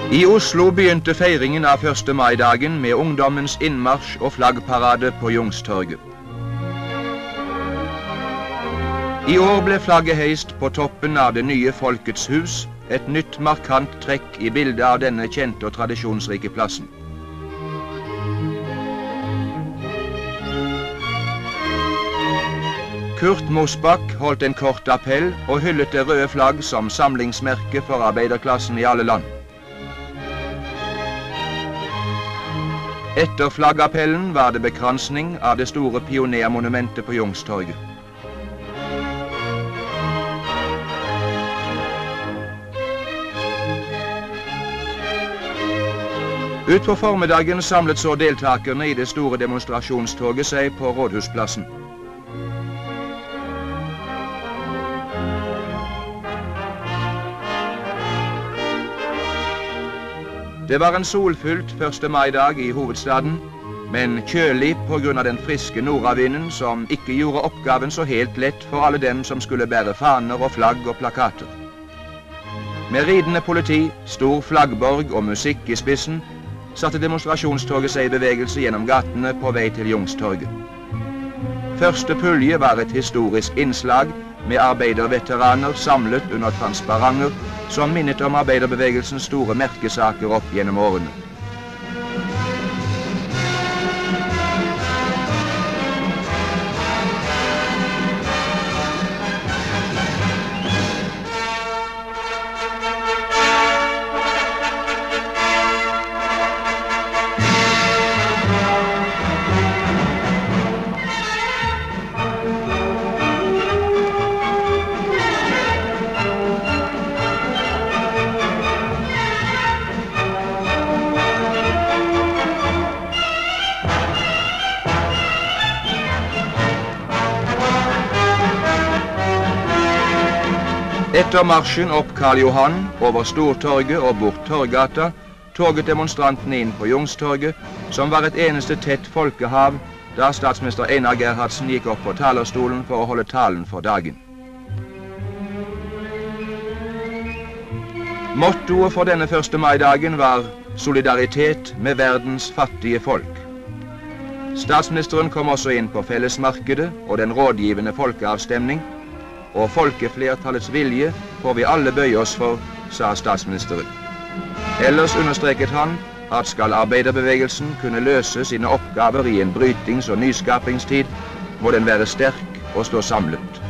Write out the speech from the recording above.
I Oslo begynte feiringen av 1. mai-dagen med ungdommens innmarsj og flaggparade på Youngstorget. I år ble flagget heist på toppen av det nye Folkets hus, et nytt markant trekk i bildet av denne kjente og tradisjonsrike plassen. Kurt Mosbach holdt en kort appell og hyllet det røde flagg som samlingsmerke for arbeiderklassen i alle land. Etter flaggappellen var det bekransning av det store pionermonumentet på Youngstorget. Ut på formiddagen samlet så deltakerne i det store demonstrasjonstoget seg på Rådhusplassen. Det var en solfylt 1. mai-dag i hovedstaden, men kjølig på grunn av den friske nordavinden som ikke gjorde oppgaven så helt lett for alle dem som skulle bære faner og flagg og plakater. Med ridende politi, stor flaggborg og musikk i spissen, satte demonstrasjonstoget seg i bevegelse gjennom gatene på vei til Youngstorget. Første pulje var et historisk innslag med arbeiderveteraner samlet under transparenter som minnet om arbeiderbevegelsens store merkesaker opp gjennom årene. Etter marsjen opp Karl Johan, over Stortorget og bort Torggata, toget demonstrantene inn på Youngstorget, som var et eneste tett folkehav da statsminister Einar Gerhardsen gikk opp på talerstolen for å holde talen for dagen. Mottoet for denne 1. mai-dagen var solidaritet med verdens fattige folk. Statsministeren kom også inn på fellesmarkedet og den rådgivende folkeavstemning, og folkeflertallets vilje får vi alle bøye oss for, sa statsministeren. Ellers understreket han at skal arbeiderbevegelsen kunne løse sine oppgaver i en brytings- og nyskapingstid, må den være sterk og stå samlet.